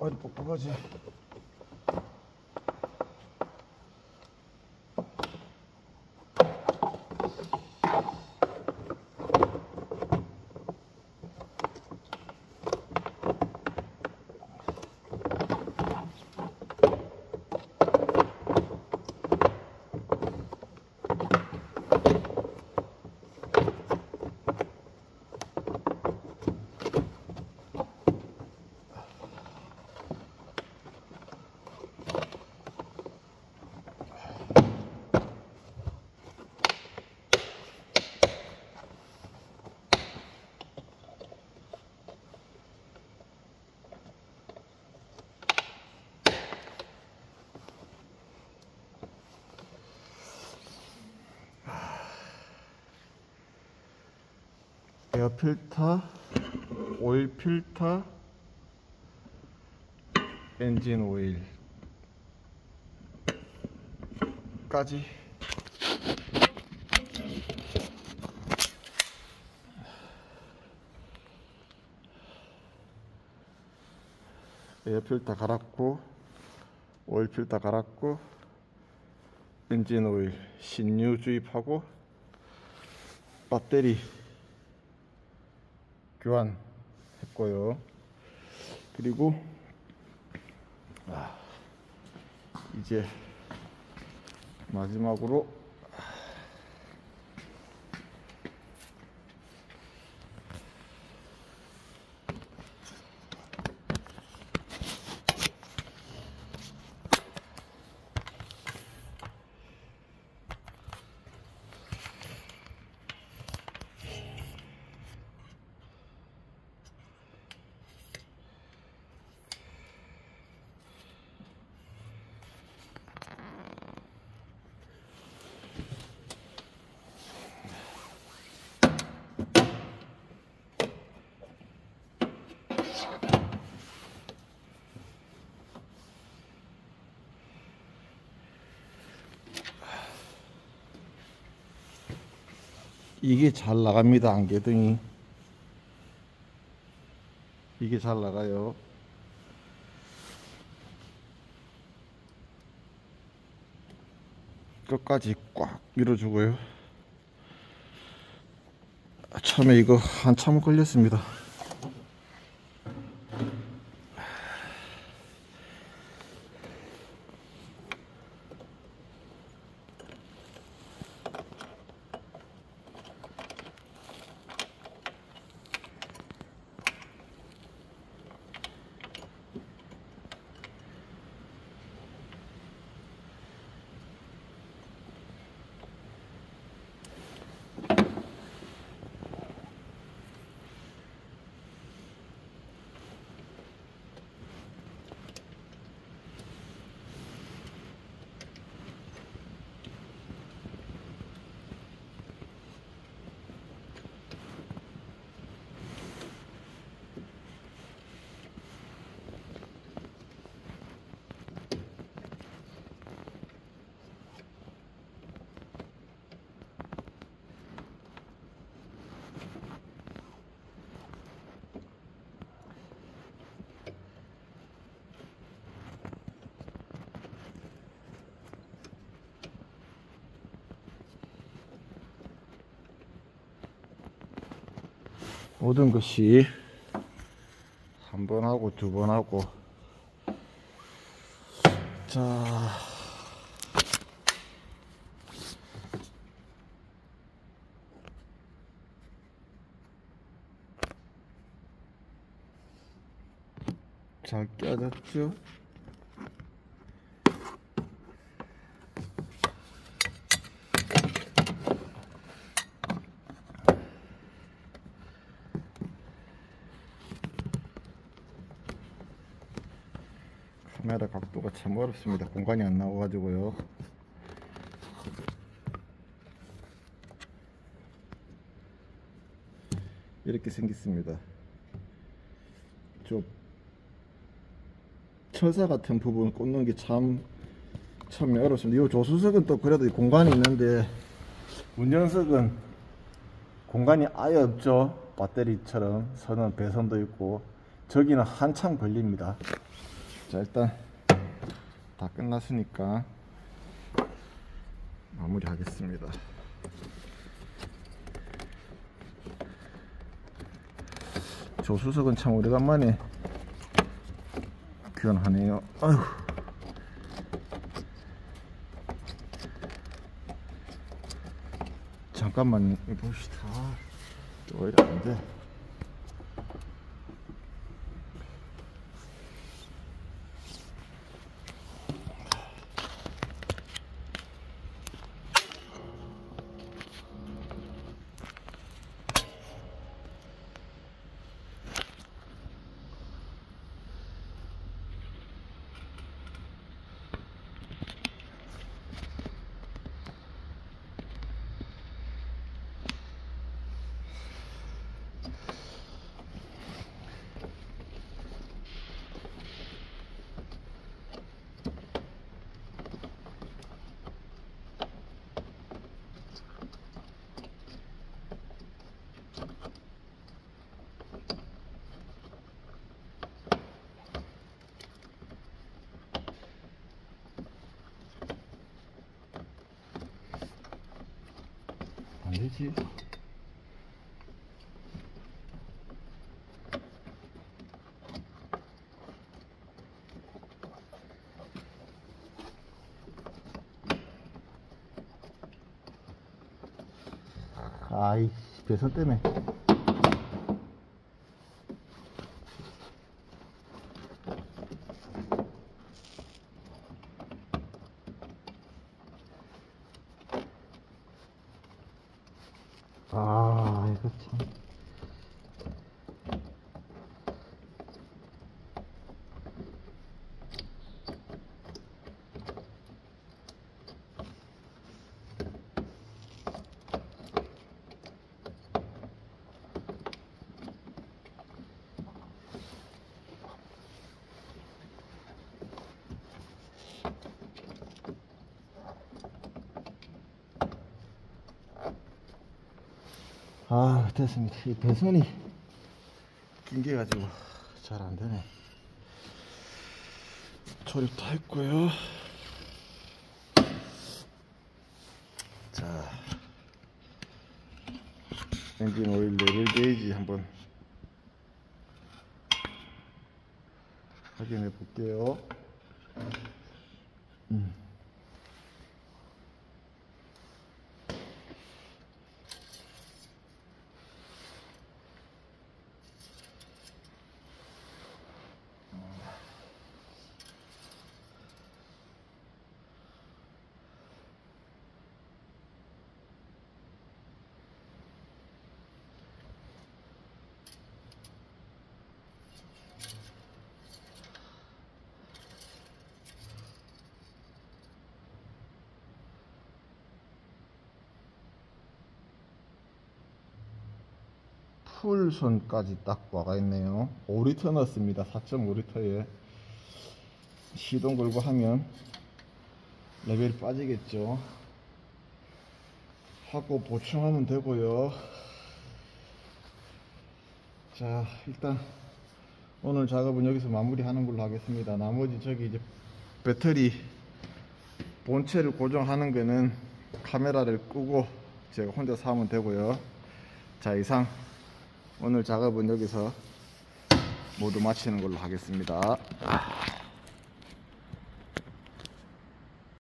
어디 뻑뻑하지? 에어 필터, 오일 필터, 엔진 오일까지 에어 필터 갈았고, 오일 필터 갈았고, 엔진 오일 신유 주입하고, 배터리 교환했고요. 그리고 이제 마지막으로 이게 잘 나갑니다. 안개등이 이게 잘 나가요. 끝까지 꽉 밀어주고요. 처음에 이거 한참 걸렸습니다. 모든 것이 한 번 하고 두 번 하고 자 잘 껴졌죠? 카메라 각도가 참 어렵습니다. 공간이 안 나와가지고요. 이렇게 생겼습니다. 저 철사 같은 부분 꽂는 게 참 처음에 어렵습니다. 이 조수석은 또 그래도 공간이 있는데 운전석은 공간이 아예 없죠. 배터리처럼 선은 배선도 있고 저기는 한참 걸립니다. 자, 일단 다 끝났으니까 마무리 하겠습니다. 조수석은 참 오래간만에 귀환하네요. 아휴. 잠깐만 봅시다. 또 이래 안 돼. 안 되지. 아이, 배선 때문에. 아, 이거 참. 아, 됐습니다. 이 배선이 낑겨 가지고 잘 안 되네. 조립 다 했고요. 자, 엔진 오일 레벨 게이지 한번 확인해 볼게요. 풀선까지 딱 와가 있네요. 5리터 넣었습니다. 4.5리터에 시동 걸고 하면 레벨이 빠지겠죠. 하고 보충하면 되고요. 자, 일단 오늘 작업은 여기서 마무리하는 걸로 하겠습니다. 나머지 저기 이제 배터리 본체를 고정하는 거는 카메라를 끄고 제가 혼자서 하면 되고요. 자, 이상 오늘 작업은 여기서 모두 마치는 걸로 하겠습니다.